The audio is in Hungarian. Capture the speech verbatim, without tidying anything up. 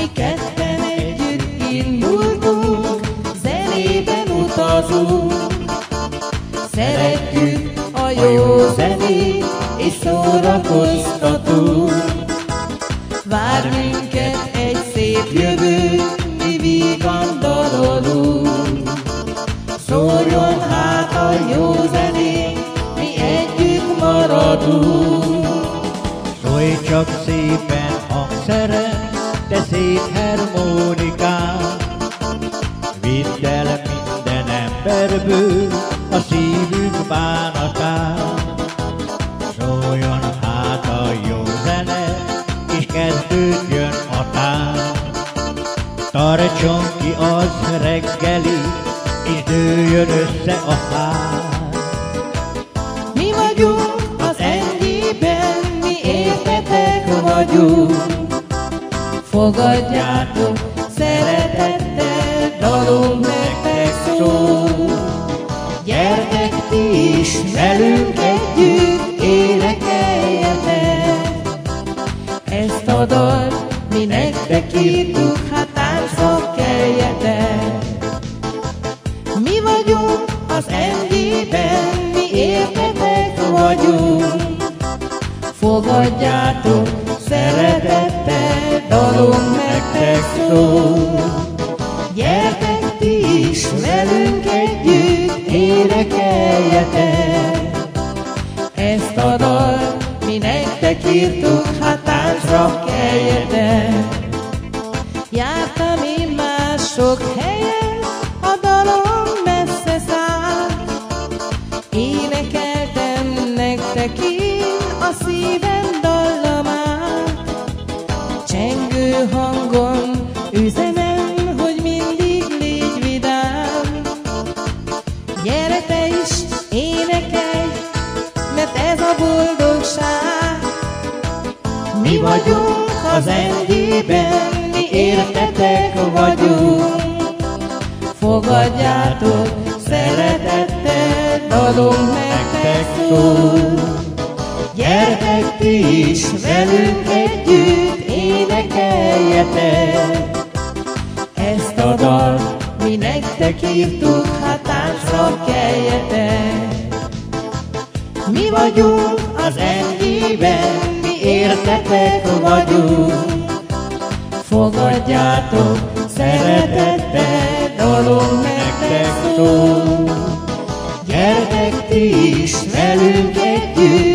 mi ketten együtt indultunk, zenében utazunk. Szeretjük a jó zenét, és szórakoztatunk. Vár minket egy szép jövő, mi vígan dalolunk. Szóljon hát a jó zenét, mi együtt maradunk. Szólj csak szépen hangszeren, te szép harmonikán, vidd el minden emberből a szívünk bánatán. Szóljon hát a jó zene, és kezdődjön a tánc. Tartson ki az reggeli, és dőljön össze a ház. Mi vagyunk az ennyiben, mi értetek vagyunk. Fogadjátok szeretettel, dalunk nektek szól. Gyertek ti is velünk együtt, énekeljetek. Ezt a dalt mi nektek írtuk, hát táncra keljetek. Mi vagyunk az ennyiben, mi értetek vagyunk. Fogadjátok szeretettel, dalunk nektek szól. Gyertek ti is velünk együtt, énekeljetek. Ezt a dalt mi nektek írtuk, hát táncra keljetek. Jártam én már sok helyen, a dalom messze szállt. Énekeltem nektek én a szívem dallamát. Csengő hangon üzenem, hogy mindig légy vidám. Gyere te is, énekelj, mert ez a boldogság. Mi vagyunk az ennyiben, mi értetek vagyunk. Fogadjátok szeretettel, dalunk nektek szól. Gyertek ti is velünk együtt, énekeljetek. Ezt a dalt mi nektek írtuk, hát táncra keljetek. Mi vagyunk az ennyiben, mi értetek vagyunk. Fogadjátok szeretettel, dalunk nektek szól. Gyertek ti is velünk együtt,